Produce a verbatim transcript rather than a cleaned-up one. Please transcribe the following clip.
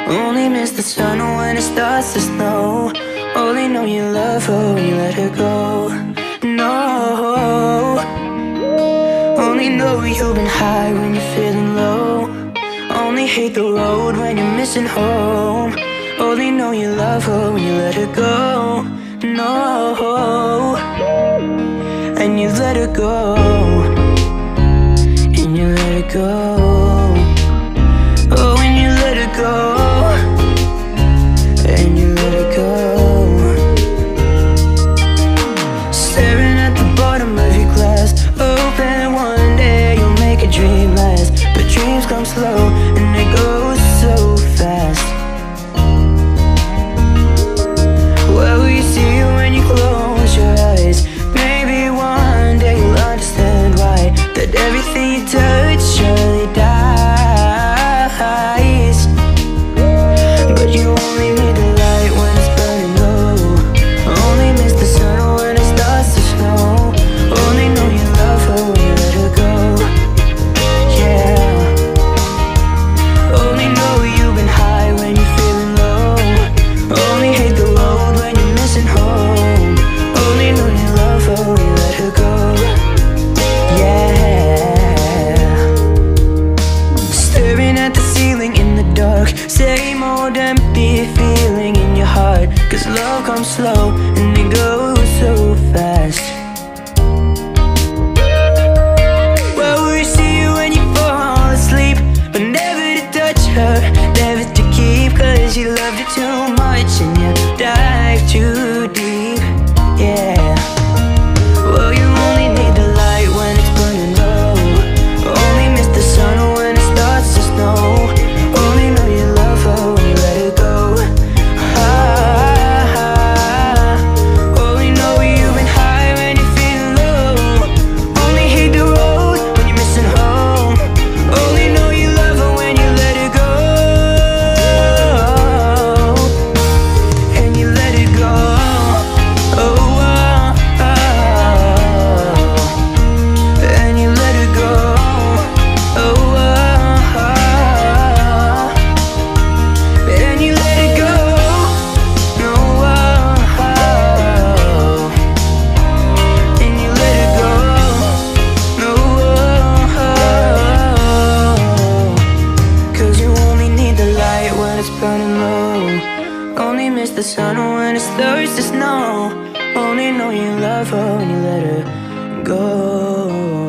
Only miss the sun when it starts to snow. Only know you love her when you let her go. No. Only know you've been high when you're feeling low. Only hate the road when you're missing home. Only know you love her when you let her go. No. And you let her go. And you let her go. Oh, and you let her go. And you let her go. Staring at the bottom of your glass, hoping one day you'll make a dream last. But dreams come slow and they go so fast. Well, you see you when you close your eyes. Maybe one day you'll understand why that everything you touch surely dies. But you only need the light when it's burning low. Only miss the sun when it starts to snow. Only know you love her when you let her go. Yeah. Only know you've been high when you're feeling low. Only hate the road when you're missing home. Only know you love her when you let her go. Yeah. Staring at the ceiling in the dark, same old empty feeling in your heart. Cause love comes slow and it goes so fast. Well, we see you when you fall asleep, but never to touch her, never to keep. Cause you loved her too much and you dive too deep. Yeah. Well, you only need the light when it's burning low. Only miss the sun when it starts to snow. Only know you love her when you let her go. Ah, only know you've been high when you're feeling low. Only hate the road when you're missing home. Only know you love her when you let her go. And you let it go. Oh, oh, oh. And you let it go. Oh, oh, oh. And you let it go. No, oh, oh. And you let it go. No, oh, oh. Cause you only need the light when it's burning low. Only miss the sun when it starts to snow. Only know you love her when you let her go.